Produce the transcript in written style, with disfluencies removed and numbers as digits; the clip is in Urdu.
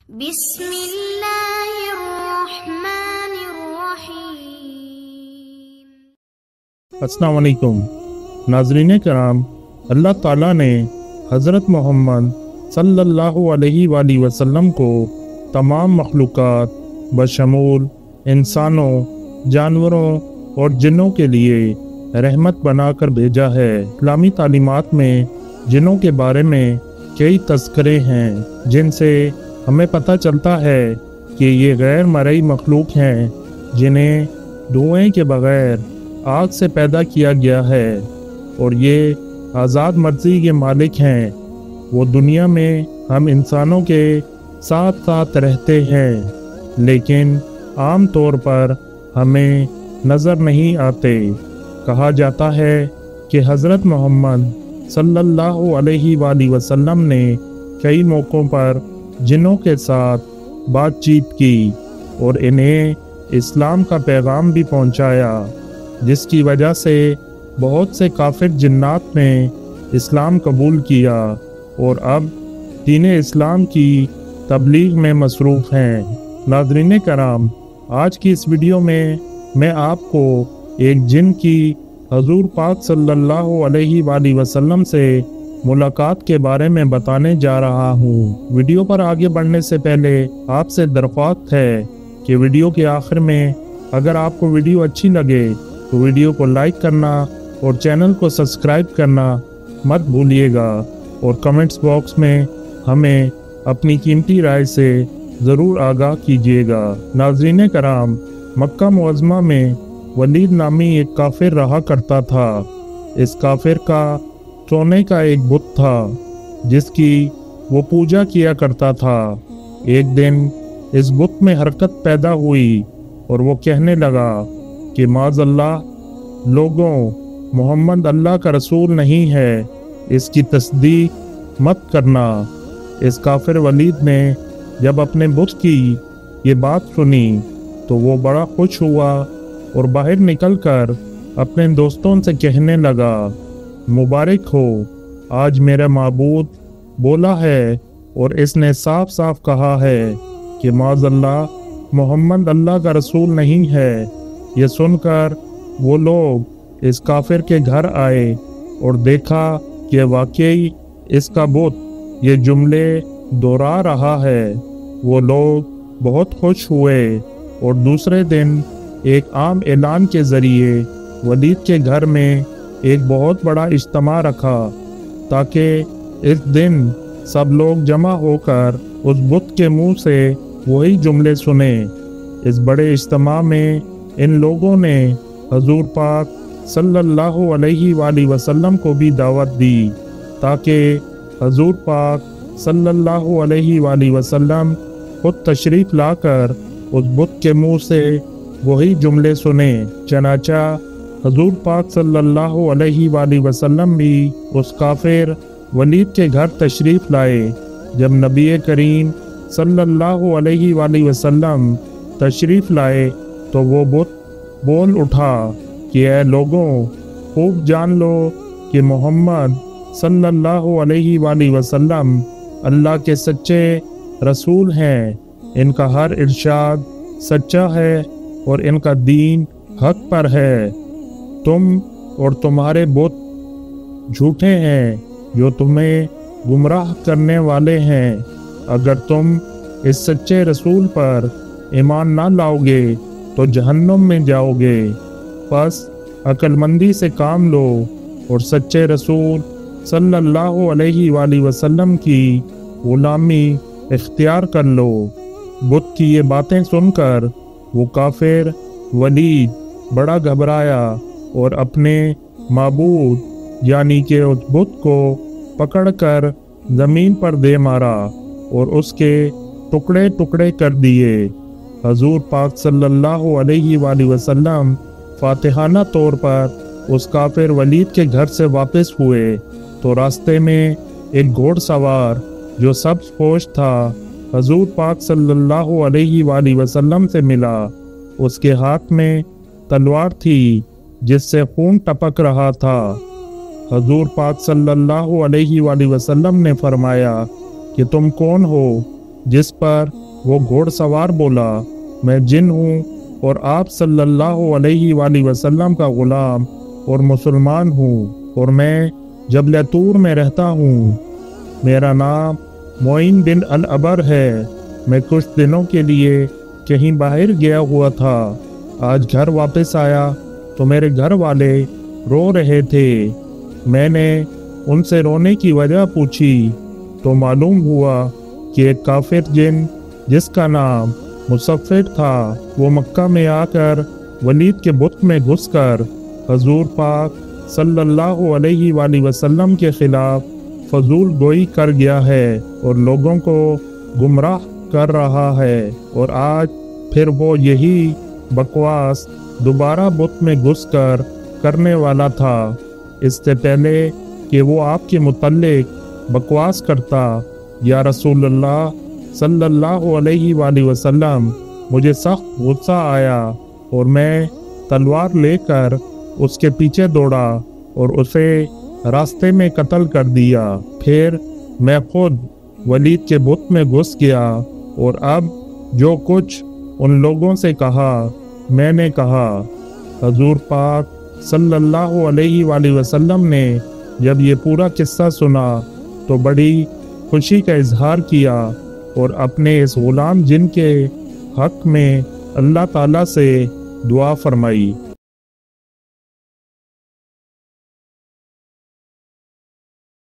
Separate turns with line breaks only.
بسم اللہ الرحمن الرحیم۔
السلام علیکم ناظرین کرام، اللہ تعالیٰ نے حضرت محمد صلی اللہ علیہ وآلہ وسلم کو تمام مخلوقات بشمول انسانوں، جانوروں اور جنوں کے لیے رحمت بنا کر بھیجا ہے۔ اسلامی تعلیمات میں جنوں کے بارے میں کئی تذکرے ہیں جن سے ہمیں پتہ چلتا ہے کہ یہ غیر مرئی مخلوق ہیں جنہیں دھوئیں کے بغیر آگ سے پیدا کیا گیا ہے، اور یہ آزاد مرضی کے مالک ہیں۔ وہ دنیا میں ہم انسانوں کے ساتھ ساتھ رہتے ہیں، لیکن عام طور پر ہمیں نظر نہیں آتے۔ کہا جاتا ہے کہ حضرت محمد صلی اللہ علیہ وآلہ وسلم نے کئی موقعوں پر جنوں کے ساتھ بات چیت کی اور انہیں اسلام کا پیغام بھی پہنچایا، جس کی وجہ سے بہت سے کافر جنات نے اسلام قبول کیا اور اب دین اسلام کی تبلیغ میں مصروف ہیں۔ ناظرین کرام، آج کی اس ویڈیو میں آپ کو ایک جن کی حضور پاک صلی اللہ علیہ وآلہ وسلم سے ملاقات کے بارے میں بتانے جا رہا ہوں۔ ویڈیو پر آگے بڑھنے سے پہلے آپ سے درخواست ہے کہ ویڈیو کے آخر میں اگر آپ کو ویڈیو اچھی لگے تو ویڈیو کو لائک کرنا اور چینل کو سبسکرائب کرنا مت بھولیے گا، اور کمنٹس باکس میں ہمیں اپنی قیمتی رائے سے ضرور آگاہ کیجیے گا۔ ناظرین کرام، مکہ معظمہ میں ولید نامی ایک کافر رہا کرتا تھا۔ اس کافر کا سونے کا ایک بت تھا جس کی وہ پوجا کیا کرتا تھا۔ ایک دن اس بت میں حرکت پیدا ہوئی اور وہ کہنے لگا کہ معاذ اللہ، لوگوں، محمد اللہ کا رسول نہیں ہے، اس کی تصدیق مت کرنا۔ اس کافر ولید نے جب اپنے بت کی یہ بات سنی تو وہ بڑا خوش ہوا اور باہر نکل کر اپنے دوستوں سے کہنے لگا، مبارک ہو، آج میرا معبود بولا ہے اور اس نے صاف صاف کہا ہے کہ معاذ اللہ، محمد اللہ کا رسول نہیں ہے۔ یہ سن کر وہ لوگ اس کافر کے گھر آئے اور دیکھا کہ واقعی اس کا بت یہ جملے دہرا رہا ہے۔ وہ لوگ بہت خوش ہوئے اور دوسرے دن ایک عام اعلان کے ذریعے ولید کے گھر میں ایک بہت بڑا اجتماع رکھا تاکہ اس دن سب لوگ جمع ہو کر اس بت کے منہ سے وہی جملے سنیں۔ اس بڑے اجتماع میں ان لوگوں نے حضور پاک صلی اللہ علیہ وآلہ وسلم کو بھی دعوت دی تاکہ حضور پاک صلی اللہ علیہ وآلہ وسلم خود تشریف لا کر اس بت کے منہ سے وہی جملے سنیں۔ چنانچہ حضور پاک صلی اللہ علیہ وآلہ وسلم بھی اس کافر ولید کے گھر تشریف لائے۔ جب نبی کریم صلی اللہ علیہ وآلہ وسلم تشریف لائے تو وہ بت بول اٹھا کہ اے لوگوں، خوب جان لو کہ محمد صلی اللہ علیہ وآلہ وسلم اللہ کے سچے رسول ہیں۔ ان کا ہر ارشاد سچا ہے اور ان کا دین حق پر ہے۔ تم اور تمہارے بت جھوٹے ہیں جو تمہیں گمراہ کرنے والے ہیں۔ اگر تم اس سچے رسول پر ایمان نہ لاؤ گے تو جہنم میں جاؤ گے۔ پس عقل مندی سے کام لو اور سچے رسول صلی اللہ علیہ وآلہ وسلم کی غلامی اختیار کر لو۔ بت کی یہ باتیں سن کر وہ کافر ولید بڑا گھبرایا اور اپنے معبود یعنی کہ اس بت کو پکڑ کر زمین پر دے مارا اور اس کے ٹکڑے ٹکڑے کر دیے۔ حضور پاک صلی اللہ علیہ وآلہ وسلم فاتحانہ طور پر اس کافر ولید کے گھر سے واپس ہوئے تو راستے میں ایک گھوڑ سوار جو سبز پوش تھا حضور پاک صلی اللہ علیہ وآلہ وسلم سے ملا۔ اس کے ہاتھ میں تلوار تھی جس سے خون ٹپک رہا تھا۔ حضور پاک صلی اللہ علیہ وآلہ وسلم نے فرمایا کہ تم کون ہو जिस पर वो घोड़सवार बोला, मैं जिन हूँ और आप सल्लल्लाहु अलैहि वसल्लम का गुलाम और मुसलमान हूँ, और मैं जबल तूर में रहता हूँ। मेरा नाम मोइन बिन अल अबर है। मैं कुछ दिनों के लिए कहीं बाहर गया हुआ था। आज घर वापस आया तो मेरे घर वाले रो रहे थे। मैंने उनसे रोने की वजह पूछी तो मालूम हुआ कि एक काफिर जिन जिसका नाम मुसफ़िर था, वो मक्का में आकर वलीद के बुत में घुसकर हजूर पाक सल्लल्लाहु अलैहि वसल्लम के खिलाफ फजूल गोई कर गया है और लोगों को गुमराह कर रहा है, और आज फिर वो यही बकवास दोबारा बुत में घुसकर करने वाला था। इससे पहले कि वो आपके मुतल्लिक बकवास करता, या रसूलुल्लाह सल्लल्लाहु अलैहि वसल्लम, मुझे सख्त गुस्सा आया और मैं तलवार लेकर उसके पीछे दौड़ा और उसे रास्ते में कत्ल कर दिया। फिर मैं खुद वलीद के बुत में घुस गया और अब जो कुछ उन लोगों से कहा मैंने कहा। हजूर पाक सल्लल्लाहु अलैहि वसल्लम ने जब ये पूरा किस्सा सुना तो बड़ी खुशी का इजहार किया और अपने इस गुलाम जिन के हक में अल्लाह ताला से दुआ फरमाई।